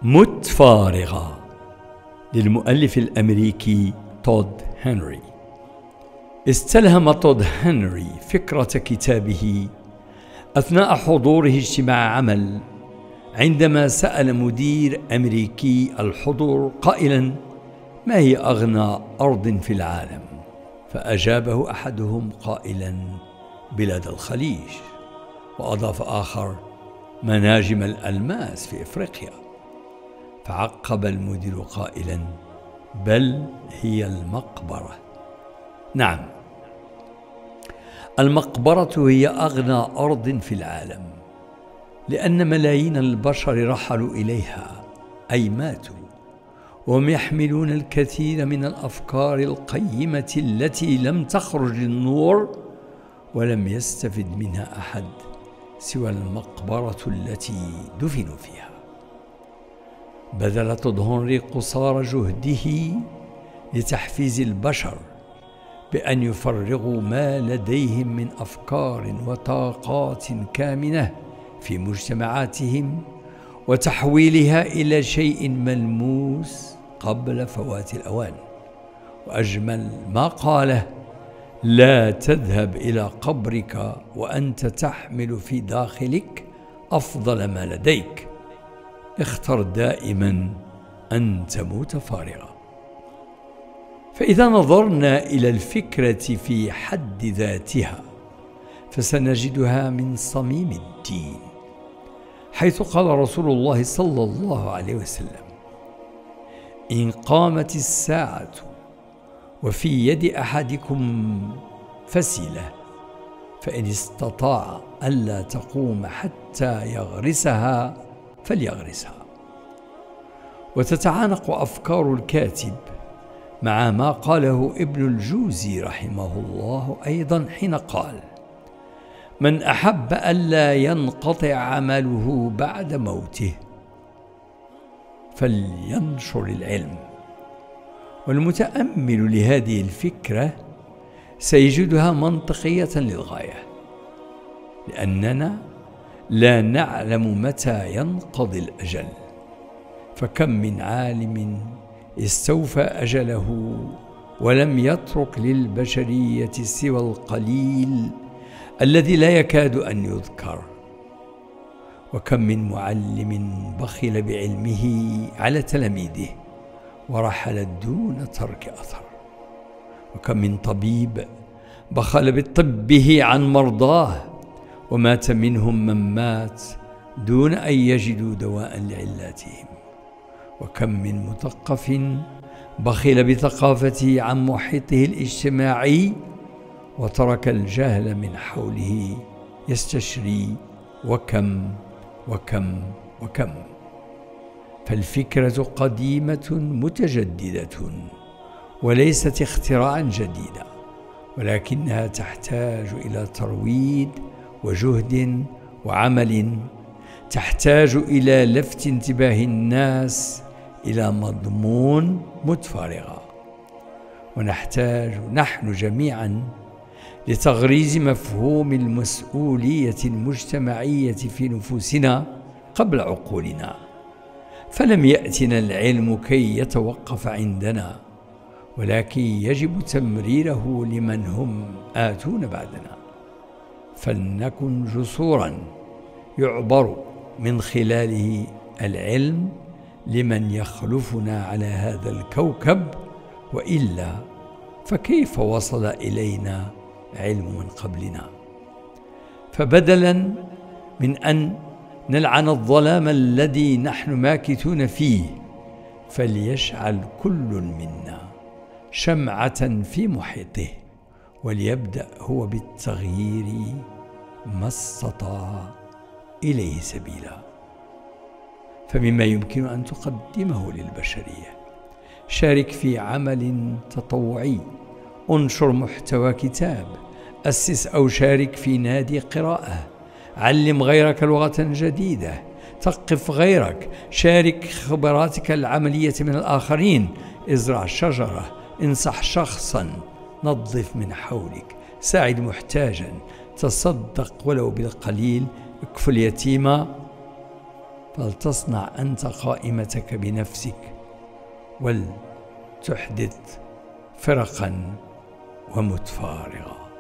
متفارغة للمؤلف الأمريكي تود هنري. استلهم تود هنري فكرة كتابه أثناء حضوره اجتماع عمل، عندما سأل مدير أمريكي الحضور قائلا: ما هي أغنى أرض في العالم؟ فأجابه أحدهم قائلا: بلاد الخليج. وأضاف آخر: مناجم الألماس في إفريقيا. فعقب المدير قائلا: بل هي المقبرة. نعم، المقبرة هي أغنى أرض في العالم، لأن ملايين البشر رحلوا إليها أي ماتوا، وهم يحملون الكثير من الأفكار القيمة التي لم تخرج للنور ولم يستفد منها أحد سوى المقبرة التي دفنوا فيها. بذل تود هنري قصارى جهده لتحفيز البشر بأن يفرغوا ما لديهم من أفكار وطاقات كامنة في مجتمعاتهم وتحويلها إلى شيء ملموس قبل فوات الأوان. وأجمل ما قاله: لا تذهب إلى قبرك وأنت تحمل في داخلك أفضل ما لديك، اختر دائما أن تموت فارغا. فإذا نظرنا إلى الفكرة في حد ذاتها فسنجدها من صميم الدين، حيث قال رسول الله صلى الله عليه وسلم: إن قامت الساعة وفي يد أحدكم فسيلة فإن استطاع ألا تقوم حتى يغرسها فليغرسها. وتتعانق أفكار الكاتب مع ما قاله ابن الجوزي رحمه الله أيضا حين قال: من أحب ألا ينقطع عمله بعد موته فلينشر العلم. والمتأمل لهذه الفكرة سيجدها منطقية للغاية، لأننا لا نعلم متى ينقضي الأجل، فكم من عالم استوفى أجله ولم يترك للبشرية سوى القليل الذي لا يكاد أن يذكر، وكم من معلم بخل بعلمه على تلاميذه ورحل دون ترك أثر، وكم من طبيب بخل بطبه عن مرضاه ومات منهم من مات دون أن يجدوا دواء لعلاتهم، وكم من مثقف بخل بثقافته عن محيطه الاجتماعي وترك الجهل من حوله يستشري، وكم وكم وكم. فالفكرة قديمة متجددة وليست اختراعا جديدا، ولكنها تحتاج إلى ترويض وجهد وعمل، تحتاج إلى لفت انتباه الناس إلى مضمون متفارغة. ونحتاج نحن جميعا لتغريز مفهوم المسؤولية المجتمعية في نفوسنا قبل عقولنا، فلم يأتنا العلم كي يتوقف عندنا، ولكن يجب تمريره لمن هم آتون بعدنا. فلنكن جسورا يعبر من خلاله العلم لمن يخلفنا على هذا الكوكب، وإلا فكيف وصل إلينا علم من قبلنا؟ فبدلا من أن نلعن الظلام الذي نحن ماكثون فيه، فليشعل كل منا شمعة في محيطه، وليبدأ هو بالتغيير ما استطاع إليه سبيلا. فمما يمكن أن تقدمه للبشرية: شارك في عمل تطوعي، انشر محتوى كتاب، أسس أو شارك في نادي قراءة، علم غيرك لغة جديدة، ثقف غيرك، شارك خبراتك العملية من الآخرين، ازرع شجرة، انصح شخصا، نظف من حولك، ساعد محتاجا، تصدق ولو بالقليل، اكفل يتيما، فلتصنع أنت قائمتك بنفسك ولتحدث فرقا ومتفارقة.